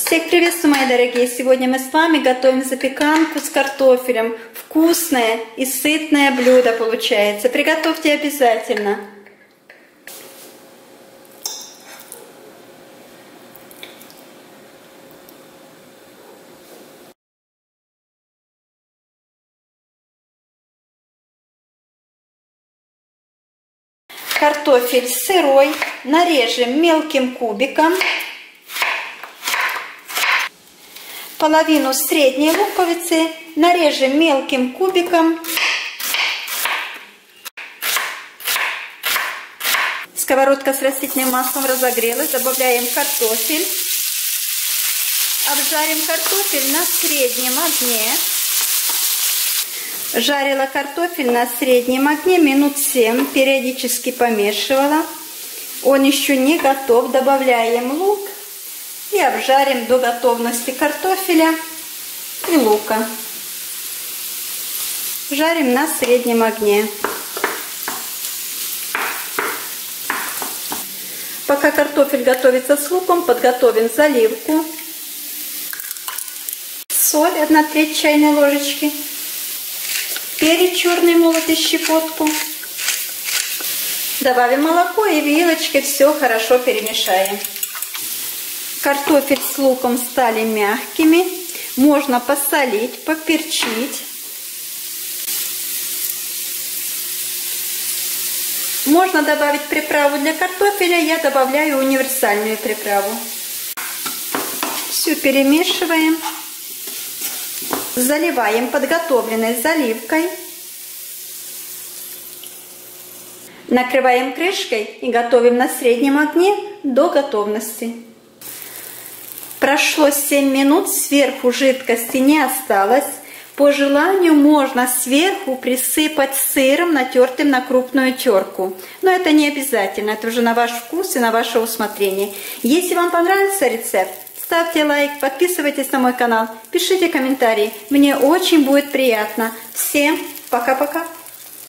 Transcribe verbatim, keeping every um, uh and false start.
Всех приветствую, мои дорогие! Сегодня мы с вами готовим запеканку с картофелем. Вкусное и сытное блюдо получается. Приготовьте обязательно. Картофель сырой нарежем мелким кубиком. Половину средней луковицы нарежем мелким кубиком. Сковородка с растительным маслом разогрелась. Добавляем картофель. Обжарим картофель на среднем огне. Жарила картофель на среднем огне минут семь. Периодически помешивала. Он еще не готов. Добавляем лук. И обжарим до готовности картофеля и лука. Жарим на среднем огне. Пока картофель готовится с луком, подготовим заливку. Соль одна треть чайной ложечки. Перец черный молотый щепотку. Добавим молоко и вилочкой все хорошо перемешаем. Картофель с луком стали мягкими. Можно посолить, поперчить. Можно добавить приправу для картофеля. Я добавляю универсальную приправу. Все перемешиваем. Заливаем подготовленной заливкой. Накрываем крышкой и готовим на среднем огне до готовности. Прошло семь минут, сверху жидкости не осталось. По желанию можно сверху присыпать сыром, натертым на крупную терку. Но это не обязательно, это уже на ваш вкус и на ваше усмотрение. Если вам понравился рецепт, ставьте лайк, подписывайтесь на мой канал, пишите комментарии. Мне очень будет приятно. Всем пока-пока!